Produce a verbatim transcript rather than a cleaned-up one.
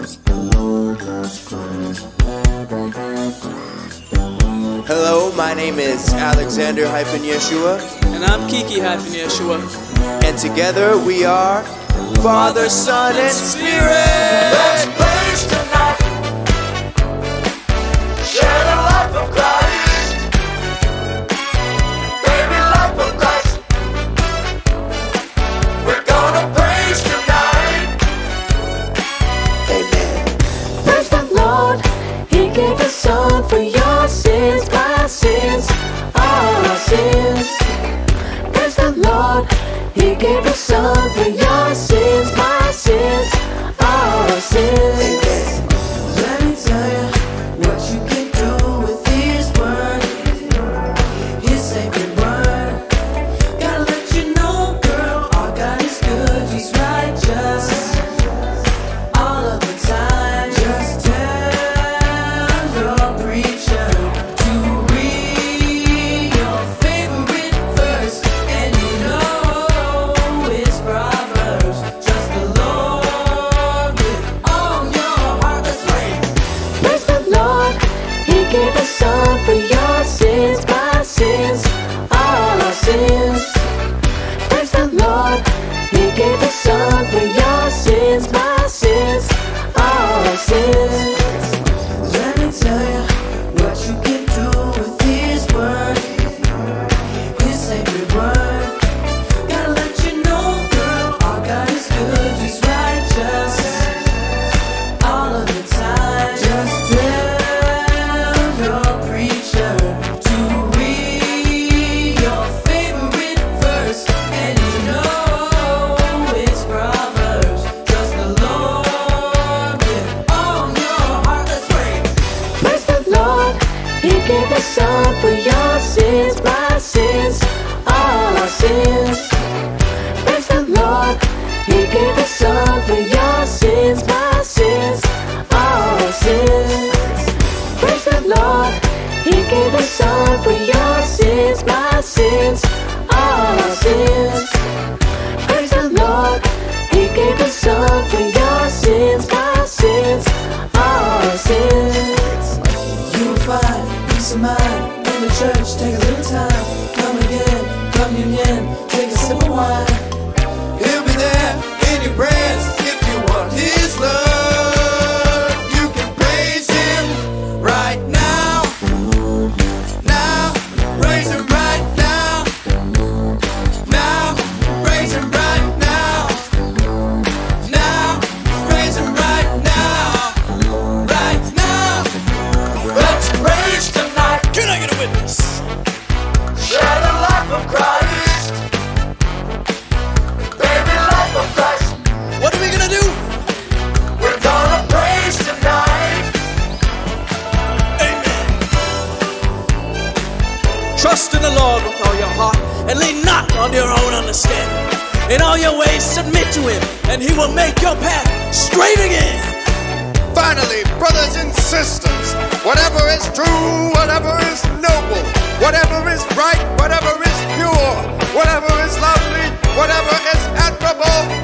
Hello, my name is Alexander hyphen Yeshua. And I'm Kiki hyphen Yeshua. And together we are Father, Son, and Spirit. Let's praise tonight. Share the life of Christ. Baby, life of Christ. We're gonna praise tonight. Amen. Praise the Lord. He gave His Son for your sins, my sins, all our sins. Praise the Lord. He gave His Son for your sins, my sins, all our sins. Let me tell you what you can do with His word, His sacred word. Gotta let you know, girl, our God is good, He's righteous all of the time. Just tell your preacher to read your favorite verse, and you know it's Proverbs. Trust the Lord with all your heart. Let's praise. Praise the Lord. He gave His Son for your sins, my sins, all our sins. Praise the Lord. He gave His Son for your sins, my sins, all our sins. Let me tell you what you can do with His word, His sacred word. Gotta let you know, girl, our God is good, He's righteous all of the time. Just tell your preacher to read your favorite verse, and you know it's Proverbs. Trust the Lord with all your heart. Let's praise. Praise the Lord. He gave His Son for your sins, my sins, all our sins. Praise the Lord. He gave His Son for your sins, my sins, all our sins. Praise the Lord. He gave His Son for your sins, my sins, all our sins. Praise the Lord. He gave His Son for your sins, my sins, all our sins. You'll find peace of mind in the church. Take a little time. Come again, communion. Take a sip of wine. He'll be there in your prayers if you want His love. You can praise Him right now. Now, praise Him right now. Now, praise Him right now. Now, praise Him right now. Right now. Let's praise tonight. Can I get a witness? Share the life of Christ. Baby, life of Christ. What are we gonna do? We're gonna praise tonight. Amen. Trust in the Lord with all your heart, and lean not on your own understanding. In all your ways submit to Him, and He will make your path straight again. Finally, brothers and sisters, whatever is true, whatever is noble, whatever is right, whatever is pure, whatever is lovely, whatever is admirable,